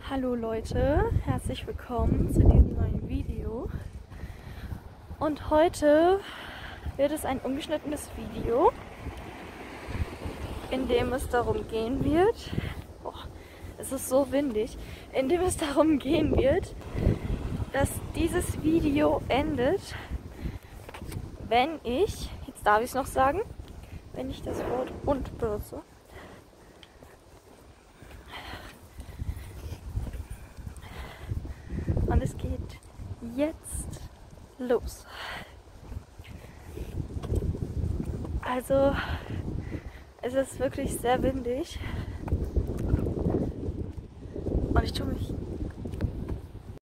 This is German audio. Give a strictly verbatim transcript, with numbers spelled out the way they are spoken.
Hallo Leute, herzlich willkommen zu diesem neuen Video. Und heute wird es ein ungeschnittenes Video, in dem es darum gehen wird, oh, es ist so windig, in dem es darum gehen wird, dass dieses Video endet, wenn ich, jetzt darf ich es noch sagen, wenn ich das Wort und benutze. Und es geht jetzt los. Also, es ist wirklich sehr windig. Und ich tue mich